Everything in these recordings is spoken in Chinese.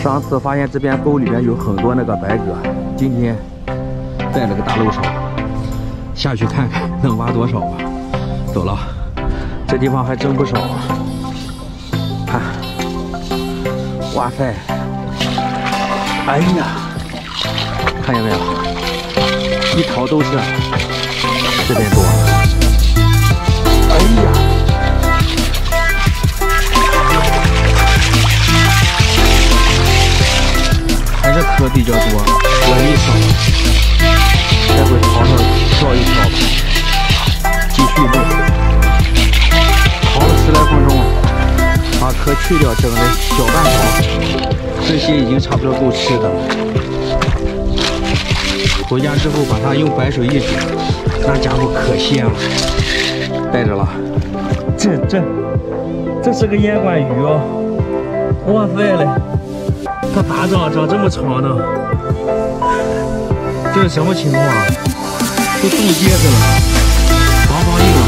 上次发现这边沟里面有很多那个白蛤，今天带了个大漏勺，下去看看能挖多少吧。走了，这地方还真不少啊！看，哇塞，哎呀，看见没有？一条都是，这边多。哎呀！ 还是壳比较多，纹理少，待会朝上挑一挑吧，继续弄。刨了10来分钟，把壳去掉，整的小半条，这些已经差不多够吃的了。回家之后把它用白水一煮，那家伙可鲜了。带着了，这是个烟管鱼哦，哇塞嘞！ 它大长这么长呢，这是什么情况？都冻结着了，防硬了。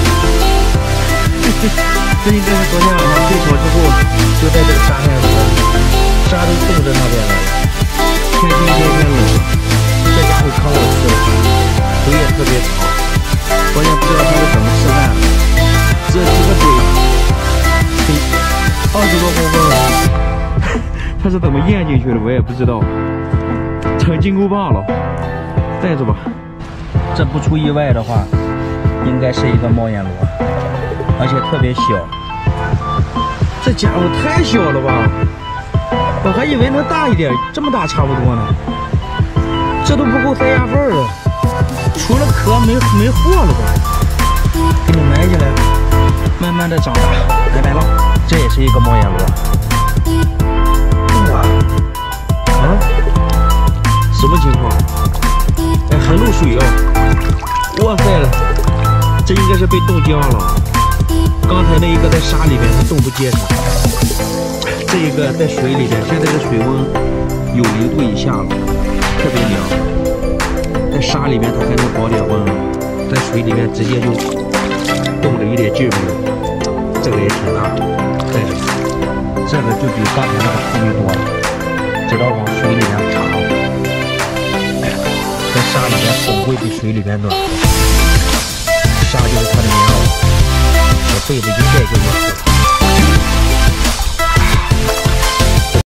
这应该是昨天晚上退潮之后就在这个沙滩上，沙都冻着那边来了。天气一天天冷，这家伙可好吃了，腿也特别长。关键不知道它是怎么吃饭的，这几个腿得20多公分了。 它是怎么咽进去的，我也不知道。成金箍棒了，带着吧。这不出意外的话，应该是一个猫眼螺，而且特别小。这家伙太小了吧！我还以为能大一点，这么大差不多呢。这都不够塞牙缝啊！除了壳没货了吧？给你埋起来，慢慢的长大。拜拜了，这也是一个猫眼螺。 啊，什么情况？哎，还漏水哦！哇塞了，这应该是被冻僵了。刚才那一个在沙里面，它冻不结实。这一个在水里面，现在的水温有0度以下了，特别凉。在沙里面它还能保点温，在水里面直接就冻得一点劲儿没有。这个也挺大，带着，这个就比刚才那个透明多了。 直到往水里面插，在沙里面总会比水里面暖和。沙就是它的棉袄，小被子一盖就暖和。